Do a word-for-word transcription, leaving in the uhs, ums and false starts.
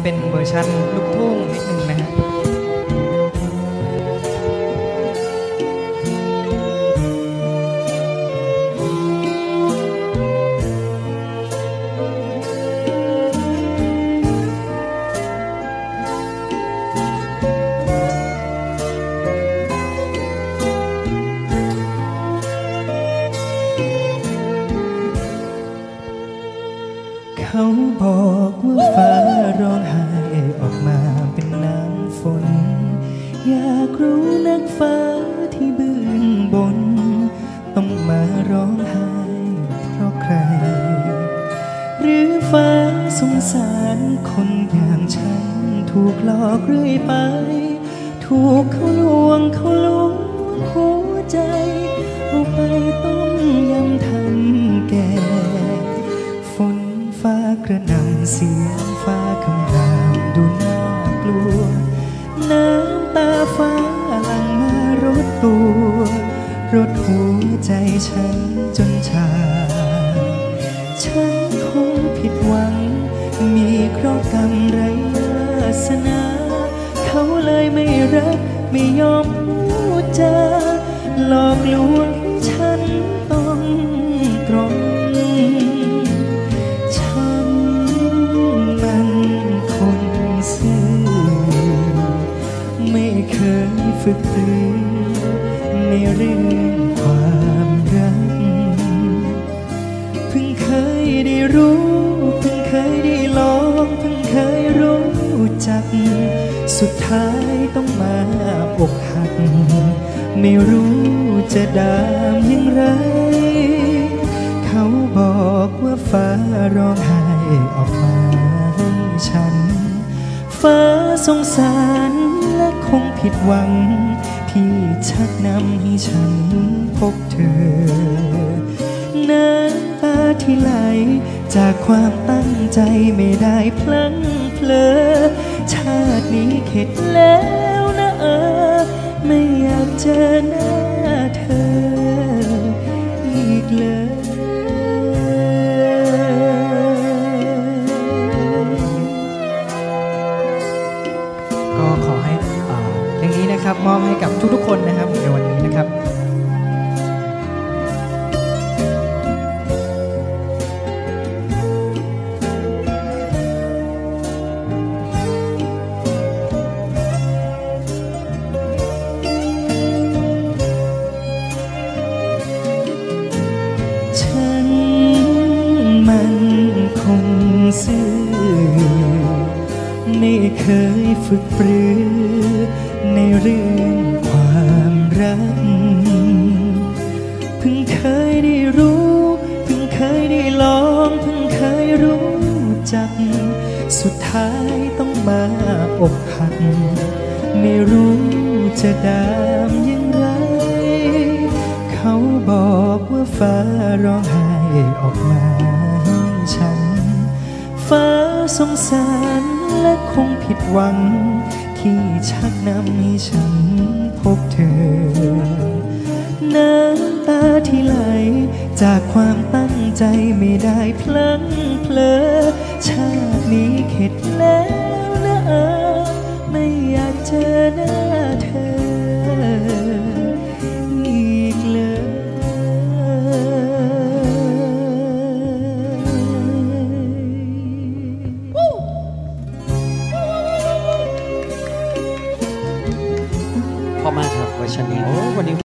เป็นเวอร์ชันลูกทุ่งนิดนึงนะฮะเขาบอกว่าฟ้าร้องไห้ออกมาเป็นน้ำฝนอยากรู้นักฟ้าที่เบื้องบนต้องมาร้องไห้เพราะใครหรือฟ้าสงสารคนอย่างฉันถูกหลอกเรื่อยไปถูกเขาลวงเขาลวงหัวใจเอาไปต้มยำทำแก่ฝนฟ้ากระหน่ำเสียงฟ้าคำรามดูน่ากลัวน้ำตาฟ้าหลั่งมารดตัวรดหัวใจฉันจนชาฉันคงผิดหวังมีเคราะห์กรรมไรวาสนาเขาเลยไม่รักไม่ยอมพูดจาหลอกลวงให้ฉันต้องตรงไม่เคยฝึกปรือในเรื่องความรักเพิ่งเคยได้รู้เพิ่งเคยได้ลองเพิ่งเคยรู้จักสุดท้ายต้องมาอกหักไม่รู้จะดามอย่างไรเขาบอกว่าฟ้าร้องไห้ออกมาให้ฉันฟ้าสงสารและคงผิดหวังที่ชักนำให้ฉันพบเธอน้ำตาที่ไหลจากความตั้งใจไม่ได้พลั้งเผลอชาตินี้เข็ดแล้วนะเออไม่อยากเจอหน้าเธออีกเลยก็ขอให้เพลงนี้นะครับมอบให้กับทุกๆคนนะครับในวันนี้นะครับฉันมันคงซื่อไม่เคยฝึกปรือในเรื่องความรักเพิ่งเคยได้รู้เพิ่งเคยได้ลองเพิ่งเคยรู้จักสุดท้ายต้องมาอกหักไม่รู้จะดามอย่างไรเขาบอกว่าฟ้าร้องไห้ออกมาให้ฉันฟ้าสงสารและคงผิดหวังที่ชักนำให้ฉันพบเธอน้ำตาที่ไหลจากความตั้งใจไม่ได้พลั้งเผลอชาตินี้เข็ดแล้วนะเออไม่อยากเจอหน้าเธออีกเลยพอมากครับเวอร์ชันนี้โอ้วันนี้